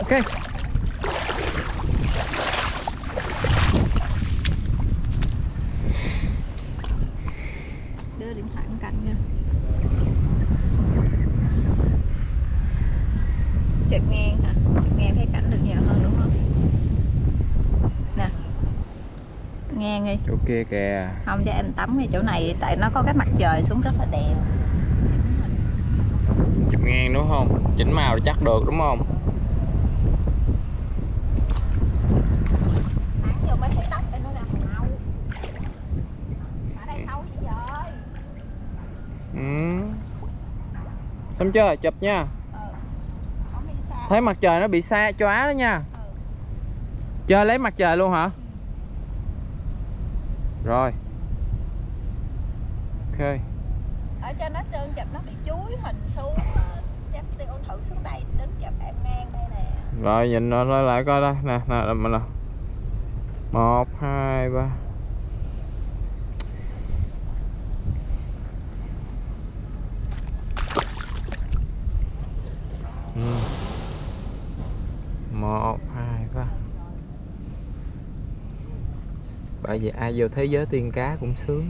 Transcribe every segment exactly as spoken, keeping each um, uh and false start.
Ok. Đưa điện thoại bên cạnh nha. Chụp ngang hả? Chụp ngang thấy cảnh được nhiều hơn đúng không? Nè. Ngang đi. Chỗ kia kìa. Không, cho em tắm ngay chỗ này tại nó có cái mặt trời xuống rất là đẹp. Chụp ngang đúng không? Chỉnh màu chắc được đúng không? Sáng vô mới thấy tóc em nó ra màu nâu. Ở đây sâu dữ vậy. Ừ. Xong chưa? Chụp nha. Ừ. Không đi xa. Thấy mặt trời nó bị xa chóa đó nha. Ừ. Chơi lấy mặt trời luôn hả? Rồi. Ok. Ở trên nó trơn chụp nó bị chuối hình xuống. Chắc tiêu thử xuống đây đứng chụp em ngang đây nè. Rồi nhìn nó lại coi đây nè, nè mình nè. Một, hai, ba. Ừ. Một, hai, ba. Bởi vì ai vô thế giới tiên cá cũng sướng.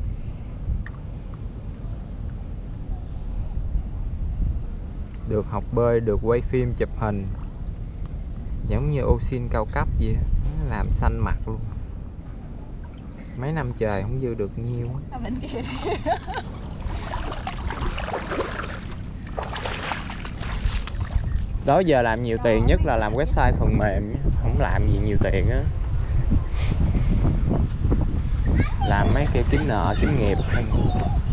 Được học bơi, được quay phim chụp hình. Giống như ô xin cao cấp vậy. Làm xanh mặt luôn. Mấy năm trời không dư được nhiêu. Ở bên kia đi. Đó giờ làm nhiều tiền nhất là làm website phần mềm. Không làm gì nhiều tiền á. Làm mấy cái kiếm nợ, kiếm nghiệp không.